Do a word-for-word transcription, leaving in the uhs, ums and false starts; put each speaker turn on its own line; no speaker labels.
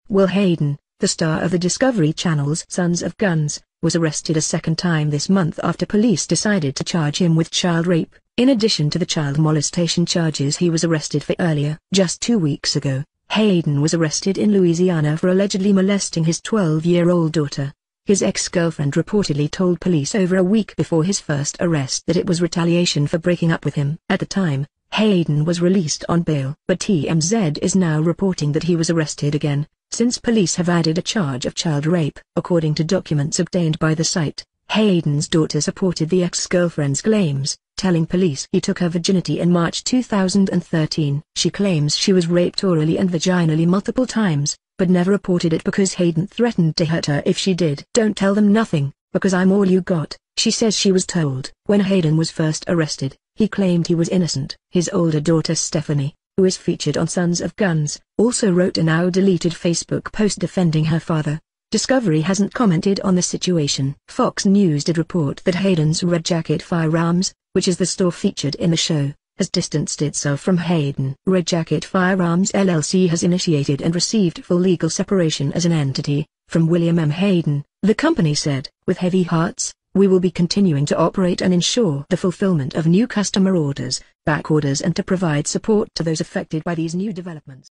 Will Hayden, the star of the Discovery Channel's Sons of Guns, was arrested a second time this month after police decided to charge him with child rape, in addition to the child molestation charges he was arrested for earlier. Just two weeks ago, Hayden was arrested in Louisiana for allegedly molesting his twelve-year-old daughter. His ex-girlfriend reportedly told police over a week before his first arrest that it was retaliation for breaking up with him. At the time, Hayden was released on bail, but T M Z is now reporting that he was arrested again, since police have added a charge of child rape. According to documents obtained by the site, Hayden's daughter supported the ex-girlfriend's claims, telling police he took her virginity in March two thousand thirteen. She claims she was raped orally and vaginally multiple times, but never reported it because Hayden threatened to hurt her if she did. "Don't tell them nothing, because I'm all you got," she says she was told. When Hayden was first arrested, he claimed he was innocent. His older daughter Stephanie, who is featured on Sons of Guns, also wrote a now-deleted Facebook post defending her father. Discovery hasn't commented on the situation. Fox News did report that Hayden's Red Jacket Firearms, which is the store featured in the show, has distanced itself from Hayden. Red Jacket Firearms L L C has initiated and received full legal separation as an entity from William M. Hayden, the company said. "With heavy hearts, we will be continuing to operate and ensure the fulfillment of new customer orders, back orders and to provide support to those affected by these new developments."